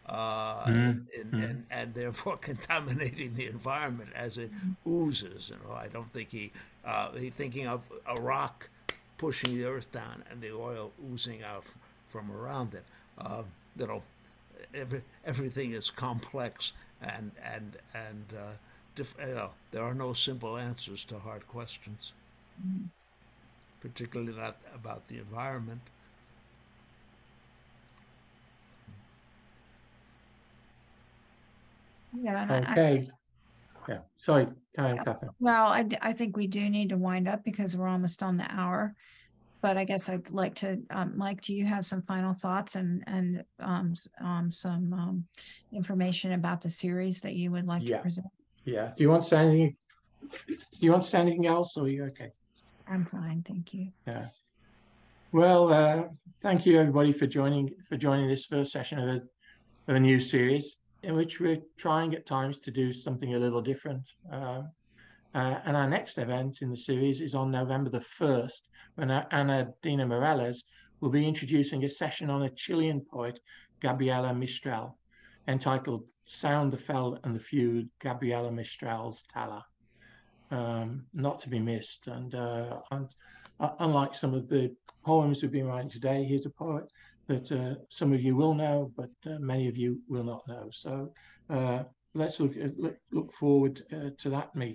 and therefore contaminating the environment as it oozes. You know, I don't think he's thinking of a rock pushing the earth down and the oil oozing out from around it. You know, everything is complex, and you know, there are no simple answers to hard questions, particularly not about the environment. Yeah. Okay. Yeah. Sorry, Kathryn. Well, I think we do need to wind up because we're almost on the hour. But I guess I'd like to, Mike, do you have some final thoughts and some information about the series that you would like to present? Yeah. Do you want to say anything? Do you want to say anything else, or are you okay? I'm fine, thank you. Yeah. Well, thank you everybody for joining this first session of a new series in which we're trying at times to do something a little different. And our next event in the series is on November the 1st, when Ana Dina Morales will be introducing a session on a Chilean poet, Gabriela Mistral, entitled Sound the Fell and the Feud, Gabriela Mistral's Tala. Not to be missed. And unlike some of the poems we've been writing today, here's a poet that some of you will know, but many of you will not know. So let's look forward to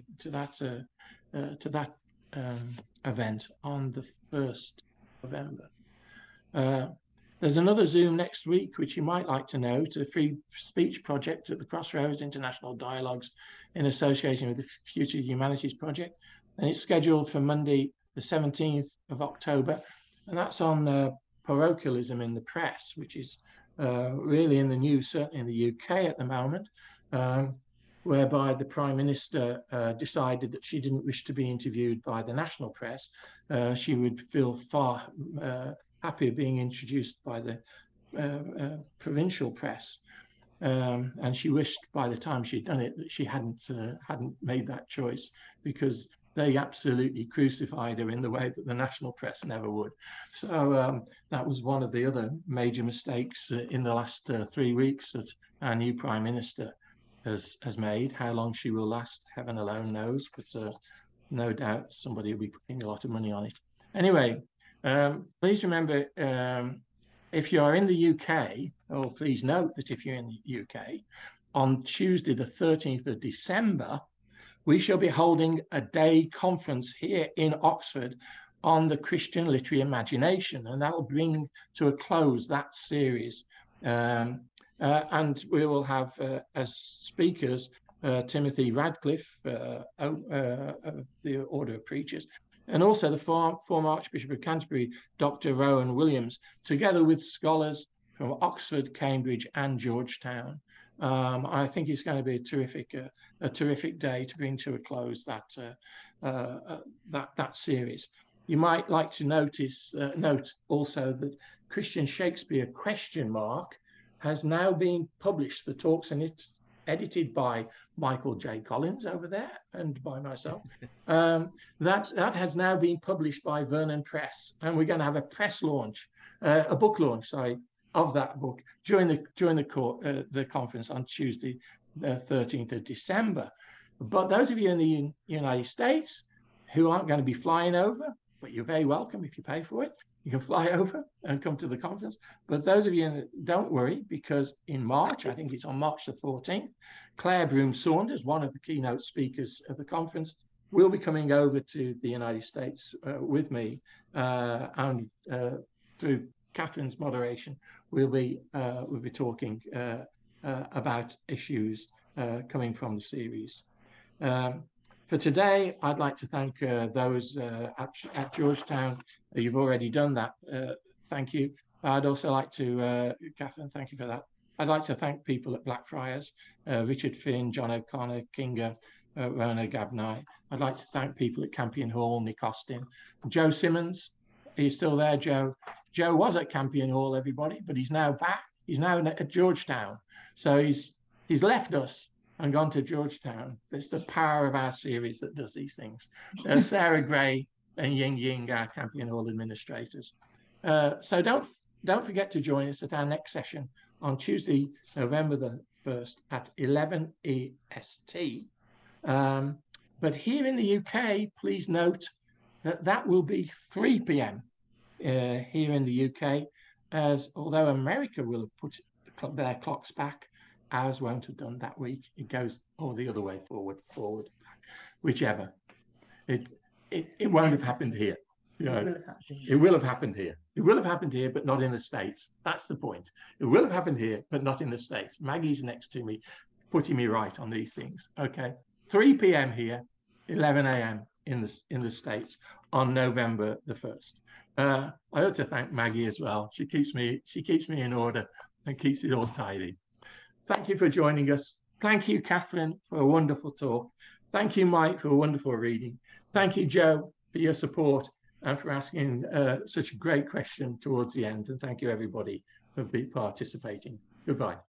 that event on the 1st of November. There's another Zoom next week, which you might like to know, to the Free Speech Project at the Crossroads International Dialogues in association with the Future Humanities Project. And it's scheduled for Monday, the 17th of October. And that's on parochialism in the press, which is really in the news, certainly in the UK at the moment, whereby the Prime Minister decided that she didn't wish to be interviewed by the national press. She would feel far happier being introduced by the provincial press. And she wished by the time she'd done it that she hadn't made that choice, because they absolutely crucified her in the way that the national press never would. So that was one of the other major mistakes in the last 3 weeks that our new Prime Minister has made. How long she will last, heaven alone knows, but no doubt somebody will be putting a lot of money on it. Anyway, please remember, if you are in the UK, or please note that if you're in the UK, on Tuesday the 13th of December, we shall be holding a day conference here in Oxford on the Christian literary imagination, and that will bring to a close that series. And we will have as speakers Timothy Radcliffe of the Order of Preachers, and also the former Archbishop of Canterbury, Dr. Rowan Williams, together with scholars from Oxford, Cambridge, and Georgetown. I think it's going to be a terrific day to bring to a close that series. You might like to note also that Christian Shakespeare ? Has now been published. The talks in it, edited by Michael J. Collins over there and by myself. That has now been published by Vernon Press, and we're going to have a press launch, a book launch, sorry, of that book during the conference on Tuesday, the 13th of December. But those of you in the United States who aren't going to be flying over, but you're very welcome if you pay for it. You can fly over and come to the conference. But those of you, don't worry, because in March, I think it's on March the 14th, Claire Broom Saunders, one of the keynote speakers of the conference, will be coming over to the United States with me. And through Kathryn's moderation, we'll be talking about issues coming from the series. For today, I'd like to thank those at Georgetown. You've already done that. Thank you. I'd also like to, Kathryn, thank you for that. I'd like to thank people at Blackfriars, Richard Finn, John O'Connor, Kinga, Rona Gabnai. I'd like to thank people at Campion Hall, Nick Austin. Joe Simmons, are you still there, Joe? Joe was at Campion Hall, everybody, but he's now back. He's now at Georgetown. So he's left us and gone to Georgetown. It's the power of our series that does these things. Sarah Gray and Ying Ying, our Campion Hall administrators. So don't forget to join us at our next session on Tuesday, November the 1st at 11 EST. But here in the UK, please note that will be 3 p.m. Here in the UK, as although America will have put their clocks back, ours won't have done that week. It goes the other way, forward, back, whichever. It won't have happened here. It will have happened here. It will have happened here, but not in the States. That's the point. It will have happened here, but not in the States. Maggie's next to me, putting me right on these things. Okay, 3 p.m. here, 11 a.m. in the States on November the 1st. I ought to thank Maggie as well. She keeps me in order and keeps it all tidy. Thank you for joining us. Thank you, Kathryn, for a wonderful talk. Thank you, Mike, for a wonderful reading. Thank you, Joe, for your support and for asking such a great question towards the end. And thank you, everybody, for participating. Goodbye.